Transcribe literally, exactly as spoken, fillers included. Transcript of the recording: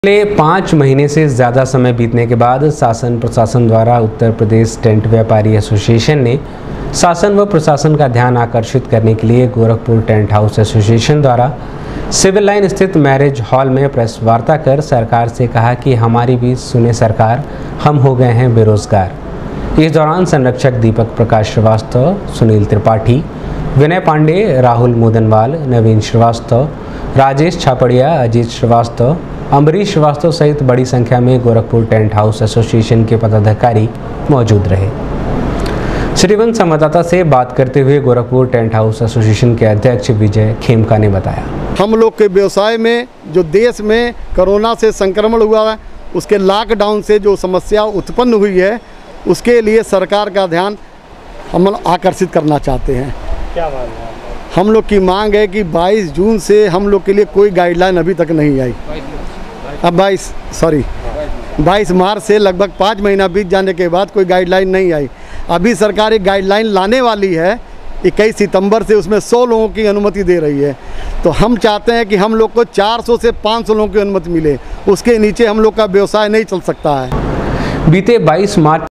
पिछले पाँच महीने से ज़्यादा समय बीतने के बाद शासन प्रशासन द्वारा उत्तर प्रदेश टेंट व्यापारी एसोसिएशन ने शासन व प्रशासन का ध्यान आकर्षित करने के लिए गोरखपुर टेंट हाउस एसोसिएशन द्वारा सिविल लाइन स्थित मैरिज हॉल में प्रेस वार्ता कर सरकार से कहा कि हमारी भी सुने सरकार, हम हो गए हैं बेरोजगार। इस दौरान संरक्षक दीपक प्रकाश श्रीवास्तव, सुनील त्रिपाठी, विनय पांडे, राहुल मोदनवाल, नवीन श्रीवास्तव, राजेश छापड़िया, अजीत श्रीवास्तव, अम्बरीश श्रीवास्तव सहित बड़ी संख्या में गोरखपुर टेंट हाउस एसोसिएशन के पदाधिकारी मौजूद रहे। श्रीवन संवाददाता से बात करते हुए गोरखपुर टेंट हाउस एसोसिएशन के अध्यक्ष विजय खेमका ने बताया, हम लोग के व्यवसाय में जो देश में कोरोना से संक्रमण हुआ है, उसके लॉकडाउन से जो समस्या उत्पन्न हुई है, उसके लिए सरकार का ध्यान हम आकर्षित करना चाहते हैं। क्या मांग है? हम लोग की मांग है कि बाईस जून से हम लोग के लिए कोई गाइडलाइन अभी तक नहीं आई। अब बाईस सॉरी बाईस मार्च से लगभग पाँच महीना बीत जाने के बाद कोई गाइडलाइन नहीं आई। अभी सरकार एक गाइडलाइन लाने वाली है इक्कीस सितंबर से, उसमें सौ लोगों की अनुमति दे रही है। तो हम चाहते हैं कि हम लोग को चार सौ से पाँच सौ लोगों की अनुमति मिले, उसके नीचे हम लोग का व्यवसाय नहीं चल सकता है। बीते बाईस मार्च